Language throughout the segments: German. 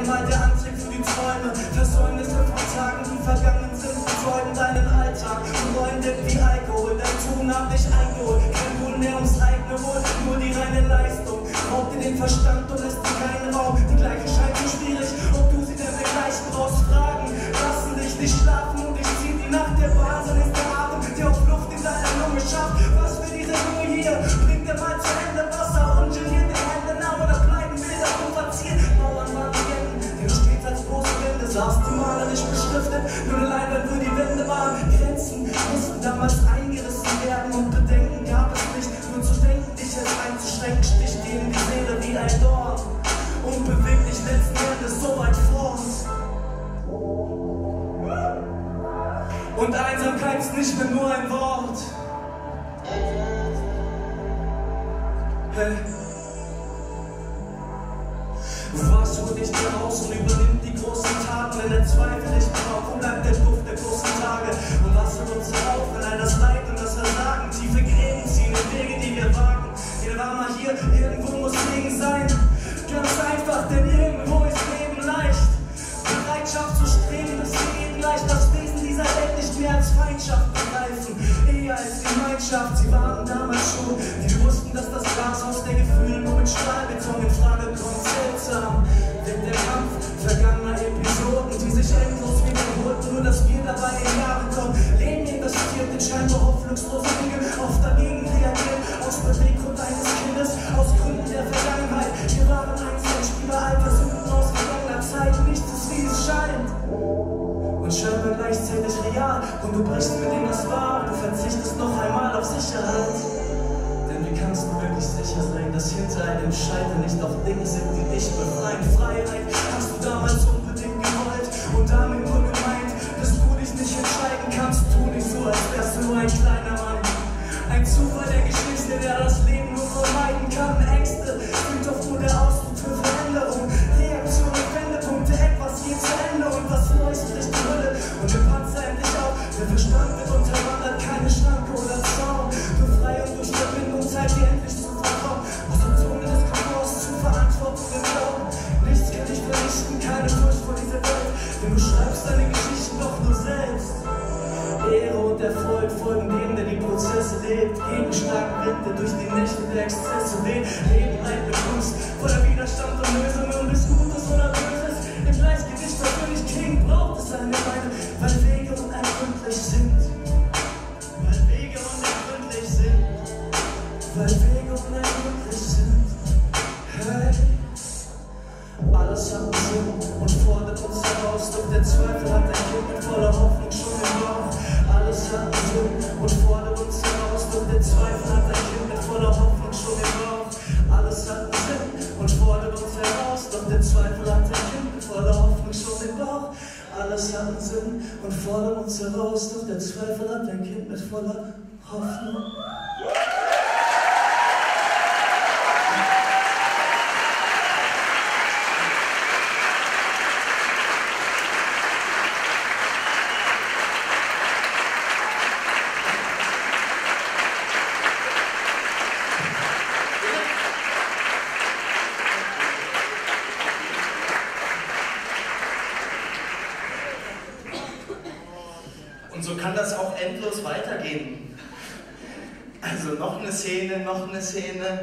mal der Antrieb für die Träume. Versäumnisse von Tagen, die vergangen sind, betäuben deinen Alltag und wollen weg wie Alkohol. Dein Tun hat dich eingeholt, kein Wohl mehr ums eigene Wohl, nur die reine Leistung. Raubt dir den Verstand und lässt dir keinen Raum. Die gleiche scheint so schwierig, ob du sie denn der gleichen brauchst. Fragen lassen dich nicht schlafen und dich zieht die Nacht. Der Wahnsinn ist der Atem, der auf Luft in deiner Lunge schafft. Was für diese Lunge hier bringt er mal zu Ende? Wasser ungeniert die Hände nah oder bleiben Bilder unverziert. Mauern waren Legenden, die du stets als große Wände sahst, die malerisch beschriftet. Nur eine Leinwand für die Wände waren. Grenzen mussten damals eingerissen werden und Bedenken gab es nicht. Nur zu denken, dich als einzuschränken, sticht dir in die Seele wie ein Dorn. Unbeweglich letzten Endes so weit vor uns. Und Einsamkeit ist nicht mehr nur ein Wort. Hey. Was holt dich dir raus und übernimmt die großen Taten, wenn der Zweifel dich braucht? Wo bleibt der Duft der großen Tage? Und was hört uns auf, wenn all das Leid und das Versagen tiefe Gräben ziehen, in Wege, die wir wagen? Jeder war mal hier, irgendwo muss Segen sein. Ganz einfach, denn irgendwo ist Leben leicht. Bereitschaft zu streben, ist für jeden leicht. Das Wesen dieser Welt nicht mehr als Feindschaft begreifen, eher als Gemeinschaft. Sie waren damals schon, die wussten, dass das Glashaus der Gefühle nur mit Stahlbeton in Frage kommt. Seltsam wird der Kampf vergangener Episoden, die sich endlos wiederholten, nur dass wir dabei in Jahre kommen. Leben investiert in scheinbar hoffnungslose Dinge, oft dagegen reagiert, aus Beweggrund eines Kindes, aus Gründen der Vergangenheit. Wir waren einst ein Spieler alter Sünden aus vergangener Zeit, nichts ist wie es scheint und scheinbar gleichzeitig real. Und du brichst mit dem, was war, du verzichtest noch einmal auf Sicherheit. Denn wie kannst du wirklich sicher sein, dass hinter einem Scheitern nicht auch Dinge sind, die dich befreien? Freiheit hast du damals unbedingt gewollt und damit nur gemeint, dass du dich nicht entscheiden kannst. Tu nicht so, als wärst du nur ein kleiner Mann. Ein Zufall der Geschichte, der das Leben nur vermeiden kann. Ängste sind doch nur der Ausdruck für Veränderung. Reaktion auf Wendepunkte, etwas geht zu Ende und was Neues bricht die Hülle und der Panzer endlich auf. Der Verstand wird unterwandert, keine Schranke oder Zaun. Befreiung durch Verbindung, Zeit dir endlich zu vertrauen. Aus der Zone des Komforts zu Verantwortung im Glauben. Nichts kann dich vernichten, keine Furcht vor dieser Welt, denn du schreibst deine Geschichten doch nur selbst. Ehre und Erfolg folgen dem, der die Prozesse lebt. Gegen starken Wind, der durch die Nächte der Exzesse weht. Leben eine Kunst, voller Widerstand und Lösungen, bis Gutes oder Böses im Gleichgewicht natürlich klingt, braucht es eine Weile, weil Wege unergründlich sind. Weil Wege unergründlich sind. Weil Wege unergründlich sind. Hey. Alles hat einen Sinn und fordert uns heraus, doch der Zweifel hat ein Kind mit voller Hoffnung schon im Bauch. Alles hat einen Sinn und fordert uns heraus, doch der Zweifel hat ein Kind mit voller Hoffnung schon im Bauch. Alles hat einen Sinn und fordert uns heraus, doch der Zweifel hat ein Kind mit voller Hoffnung schon im Bauch. Alles hat einen Sinn und fordert uns heraus, doch der Zweifel hat ein Kind mit voller Hoffnung. Und so kann das auch endlos weitergehen. Also noch eine Szene, noch eine Szene.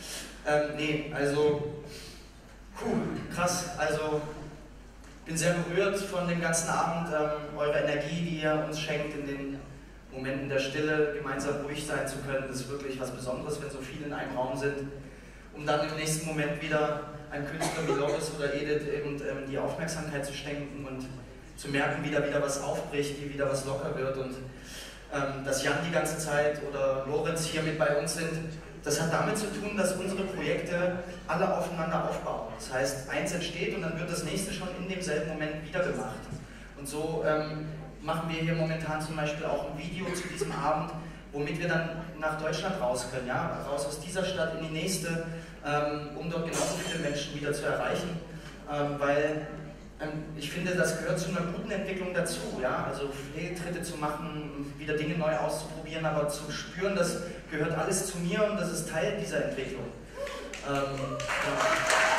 Krass. Also bin sehr berührt von dem ganzen Abend, eure Energie, die ihr uns schenkt, in den Momenten der Stille gemeinsam ruhig sein zu können. Das ist wirklich was Besonderes, wenn so viele in einem Raum sind, um dann im nächsten Moment wieder einem Künstler wie Loris oder Edith eben die Aufmerksamkeit zu schenken und zu merken, wie da wieder was aufbricht, wie wieder was locker wird. Und dass Jan die ganze Zeit oder Lorenz hier mit bei uns sind, das hat damit zu tun, dass unsere Projekte alle aufeinander aufbauen. Das heißt, eins entsteht und dann wird das nächste schon in demselben Moment wieder gemacht. Und so machen wir hier momentan zum Beispiel auch ein Video zu diesem Abend, womit wir dann nach Deutschland raus können, ja? Raus aus dieser Stadt in die nächste, um dort genauso viele Menschen wieder zu erreichen, weil ich finde, das gehört zu einer guten Entwicklung dazu, ja? Also Fehltritte zu machen, wieder Dinge neu auszuprobieren, aber zu spüren, das gehört alles zu mir und das ist Teil dieser Entwicklung. Ja.